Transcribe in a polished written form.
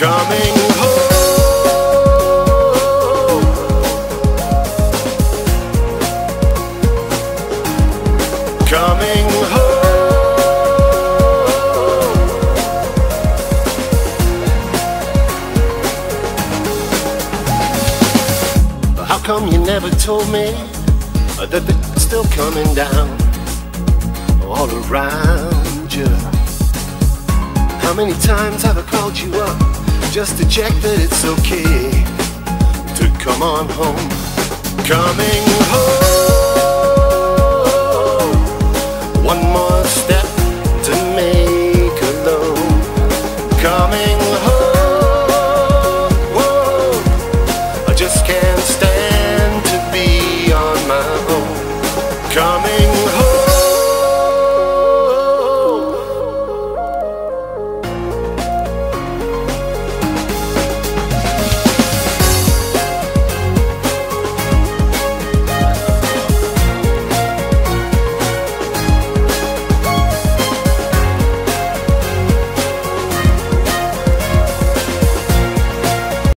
Coming home. Coming home. How come you never told me that they're still coming down all around you? How many times have I called you up just to check that it's okay to come on home? Coming home. One more step.